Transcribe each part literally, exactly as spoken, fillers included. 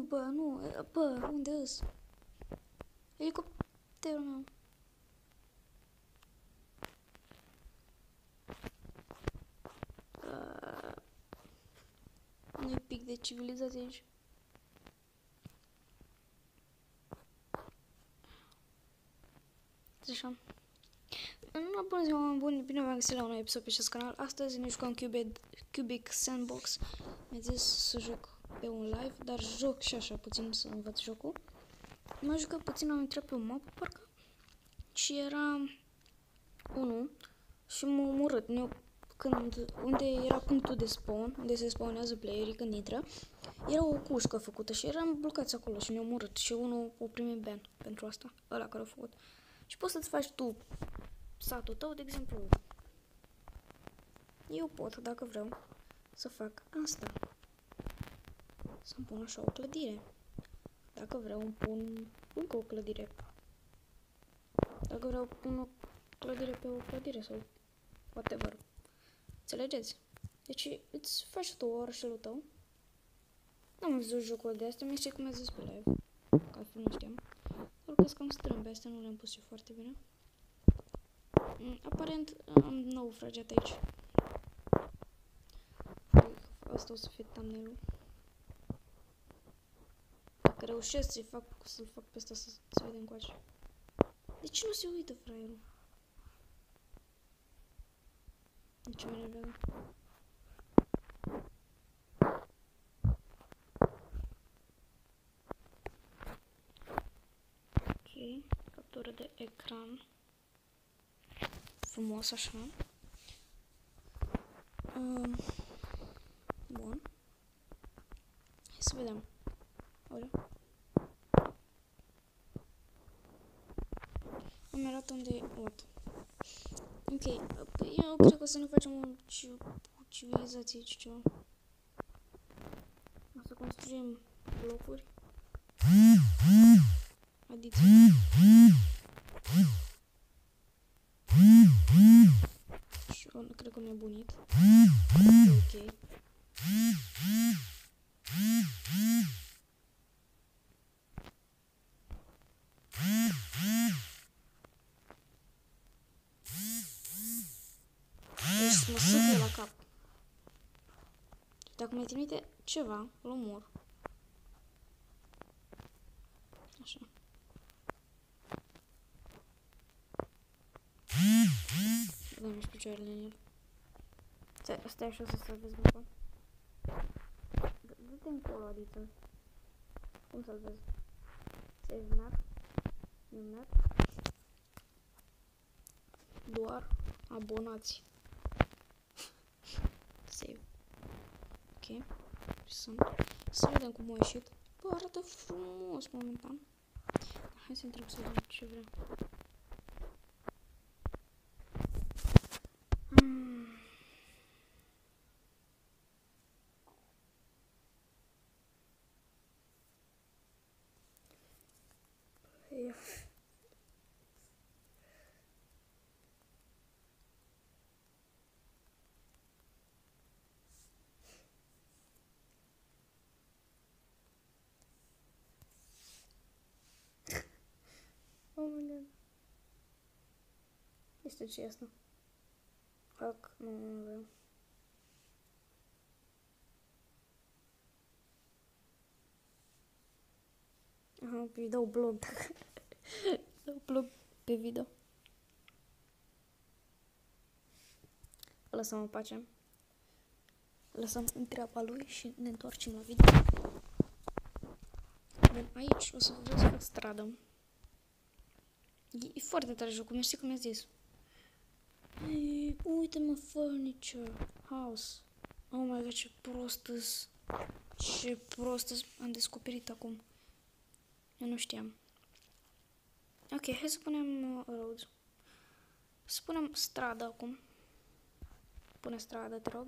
bă, nu, bă, unde îs? Elicopterul meu. Uh, Nu-i pic de civilizație aici. Așa. Nu, bună ziua, oameni buni, bine v-am găsit la un episod pe acest canal. Astăzi ne jucăm Cubic, Cubic Sandbox. Mi-a zis să joc pe un live, dar joc și așa puțin să învăț jocul. M-am jucat puțin, am intrat pe o mapă, parcă, și era unul și m-a omorât. Când, unde era punctul de spawn, unde se spawnează playerii când intră, era o cușcă făcută și eram blocați acolo și ne-a omorât. Și unul o primit ban pentru asta, ăla care a făcut. Și poți să-ți faci tu satul tău, de exemplu. Eu pot, dacă vreau, să fac asta. Să-mi pun așa o clădire. Dacă vreau, îmi pun încă o clădire. Dacă vreau, pun o clădire pe o clădire sau whatever. Înțelegeți? Deci îți faci tu orașul tău. N-am văzut jocul de astea, mi-a cum a zis pe live. Că altfel nu știam. Doar că sunt cam strâmbe, astea nu le-am pus și foarte bine. Aparent am nou fraget aici. Asta o să fie thumbnail-ul. Dacă reușesc să-i fac, să-l fac pe ăsta să se vede încoace. De ce nu se uită fraierul? Nici mă nervează. Ok, captură de ecran. Frumos așa. Um, bun. Hai să vedem. Aoleu. Îmi arată unde e. What? Ok, eu cred că o să ne facem o civilizație aici ceva. O să construim blocuri. Adiție. Și eu cred că nebunit. Ok. Deci mă suflă la cap. Dacă mai trimite ceva, îl omor. Așa. Vedem nici picioarele în el. Stai, stai așa să salvezi mapa. Du-te încolo, adică. Cum salvezi? Save map. New map. Doar abonați. Save. Ok. Sunt. Să vedem cum a ieșit. Bă, arată frumos momentan. Hai să intrăm să vedem ce vreau. Hmm. Ia. Oh my god. Este ce e asta? Fac, nu, nu vreau. Aha, pe dau blog. Dau blog pe video. Lăsăm în pace. Lăsăm în treaba lui și ne întoarcem la video. Bun, aici o să vreau să fac stradă. E, e foarte tare jocul, nu știu cum mi-a zis. Ei, uite-mă, furniture, house. Oh my god, ce prost-s. Ce prost-s. Am descoperit acum. Eu nu știam. Ok, hai să punem uh, roads. Să punem stradă acum. Pune stradă, te rog.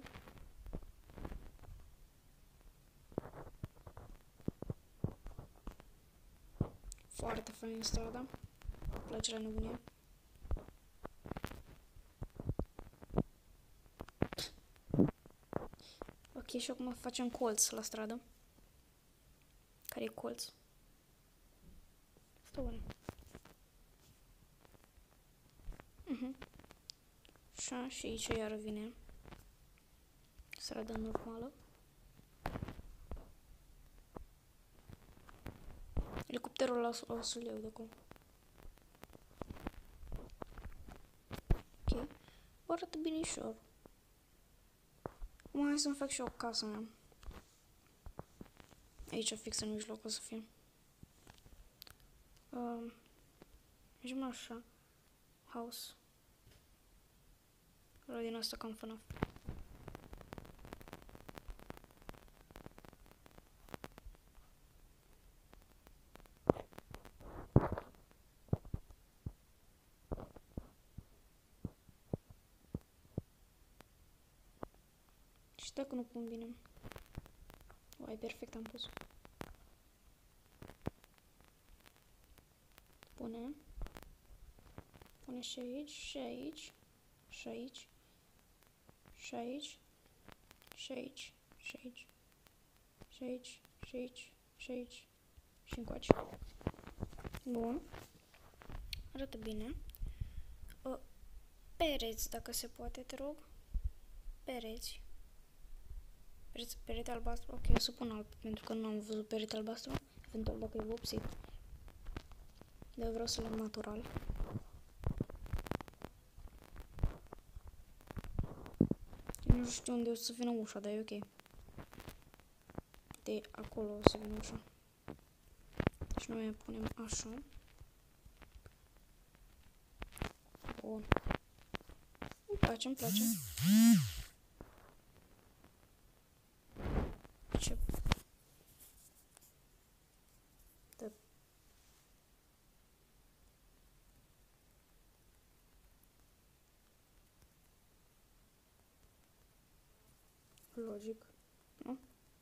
Foarte fain strada. Place la nebunie. Ok, și acum facem colț la stradă. Care Care e colț? Stă oare? Mhm. Așa, și aici iară vine stradă normală. Elicopterul la o să-l iau de acum. Ok. O arată binișor. Mai hai să-mi fac și o casă mea. Aici fix în mijloc o să fie. Uh, mergem așa. House. Ăla din asta cam F N A F. Și dacă nu pun bine. Uai, perfect am pus. Pune. Pune și aici, și aici, și aici, și aici, și aici, și aici, și aici, și aici, și aici, și încoace. Bun. Arată bine. O, pereți, dacă se poate, te rog. Pereți. Pereți, perete albastru. Ok, o să pun alb, pentru că nu am văzut perete albastru. Eventual dacă e vopsit. Dar vreau să le am natural. Nu știu unde o să vină ușa, dar e ok. De acolo o să vină ușa. Deci noi mai punem așa. Bun. Îmi place, îmi place. Ce? De... Logic. Nu?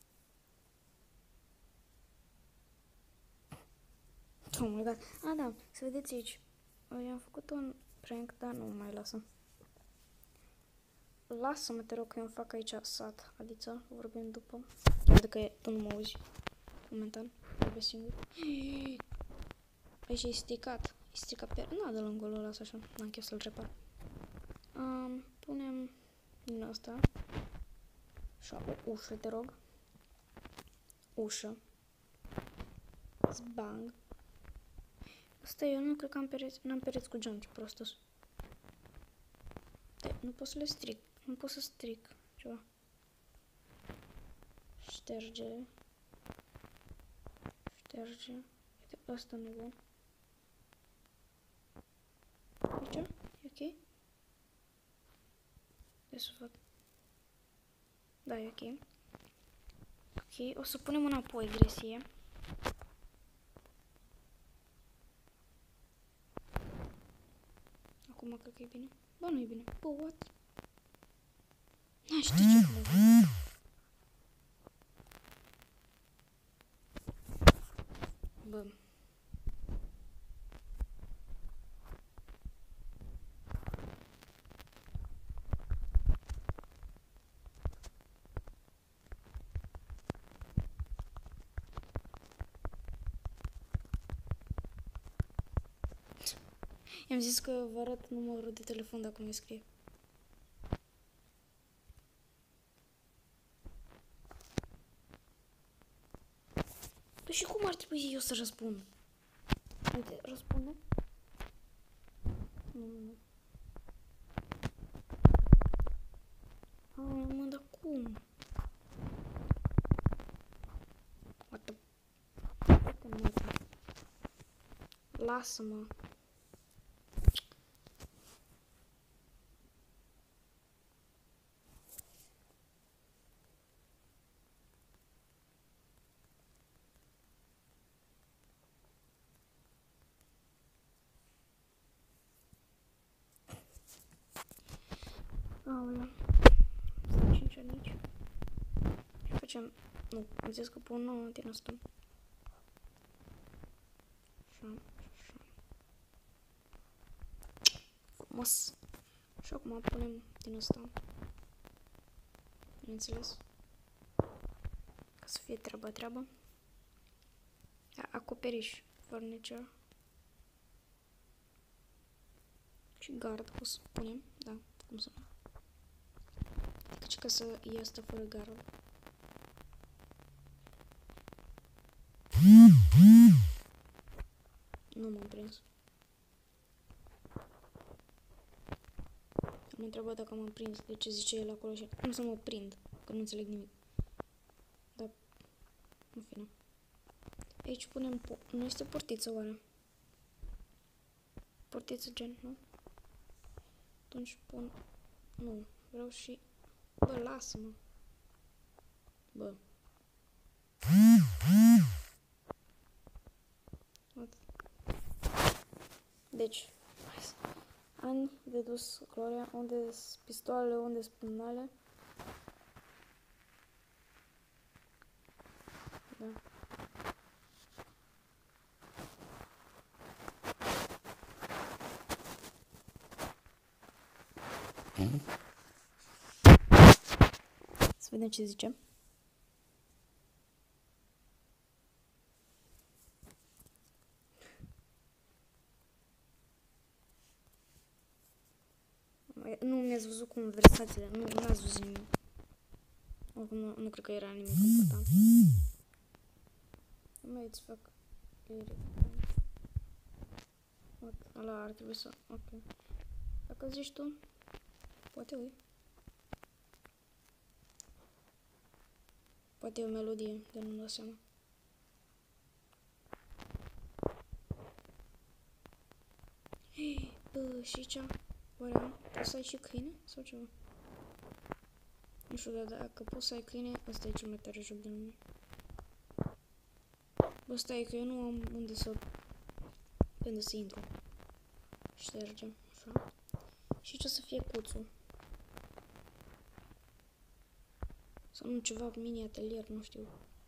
Oh my god. Ah, da. Să vedeți aici. I-am făcut un prank, dar nu mai lasă. Lasă-mă, te rog, că eu îmi fac aici sat. Adiță, vorbim după. Chiar dacă tu nu mă auzi. Momentan. Vorbesc singur. Aici e stricat. E stricat pe... Na, de lângă ăla, lasă așa. N-am chef să-l repar. Um, punem din asta. Așa, o ușă, te rog. Ușă. Zbang. Asta eu nu cred că am pereți, n-am pereți cu geanți, prostos. De, nu pot să le stric. Nu pot să stric ceva. Șterge. Șterge. Uite, asta nu e bun. Aici? E ok? De să văd. Da, e ok. Ok, o să punem înapoi gresie. Acum cred că e bine. Bă, nu e bine. Bă, what? N-ai știu ce cum. Bă. I-am zis că vă arăt numărul de telefon dacă mi scrie. Păi și cum ar trebui eu să răspund? Uite, răspunde. Nu, nu, nu. Ah, mă, dar cum? Uite, uite, mă. Lasă-mă. Aolea. cinci aici. Și facem... Nu, am zis că pun uh, din asta. Așa, așa. Frumos. Și acum punem din asta. Bineînțeles. Ca să fie treaba-treaba. acoperiș, furniture. Și gard, o să punem, da, cum să nu. Adică ce ca să e asta fără gard. Nu m-am prins. M-a întrebat dacă m-am prins, de ce zice el acolo și cum să mă prind, că nu înțeleg nimic. Dar, în fine. Aici punem, po nu este portiță oare? Portiță gen, nu? Atunci pun, nu, vreau și, bă, lasă-mă. Bă. Deci, ani de dus Gloria, unde sunt pistoalele, unde sunt pumnale. Da. Să vedem ce zice. Nu mi-ați văzut conversațiile, nu n-ați văzut nimic. Oricum nu, nu cred că era nimic important. Mai îți fac ala ar trebui să, ok. Dacă zici tu, poate ui. Poate e o melodie, de nu-mi dau seama. Hei, bă, și ce? Oare am? Poți să ai și câine? Sau ceva? Nu știu, dar dacă poți să ai câine, ăsta e cel mai tare joc din lume. Bă, stai că eu nu am unde să... unde să intru. Ștergem, așa. Și ce o să fie cuțul? Sau nu ceva mini atelier, nu știu.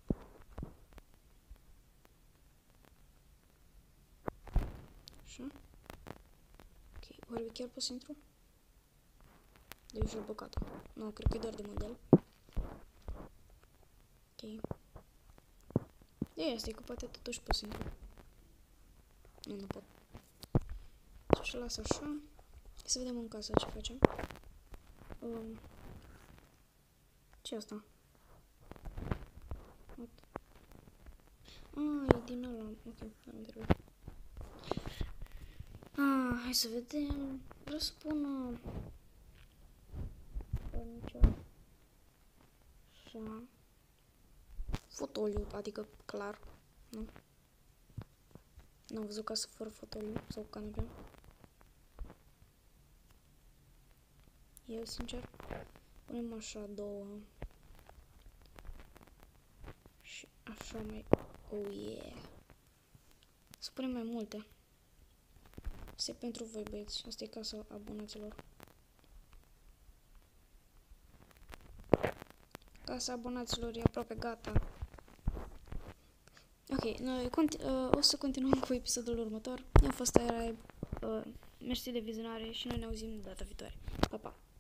Așa. Ok, oare chiar pot să intru? De ușor băcată. Nu, cred că e doar de model. Ok. De asta e că poate totuși pot să intru. Nu, nu pot. Deci las așa. Să vedem în casă ce facem. Um, ce asta? Ah, e din ăla. Ok, nu trebuie. Ah, hai să vedem. Vreau să pun... Uh, așa. Fotoliu, adică clar. Nu? N-am văzut casă fără fotoliu sau canapea. Eu, sincer, punem așa două. Și așa mai... Oh, yeah! Să punem mai multe. Asta e pentru voi, băieți. Asta e casa abonaților. Casa abonaților e aproape gata. Ok, noi uh, o să continuăm cu episodul următor. Eu am fost Airaibe. Uh, mersi de vizionare și noi ne auzim data viitoare. Pa, pa!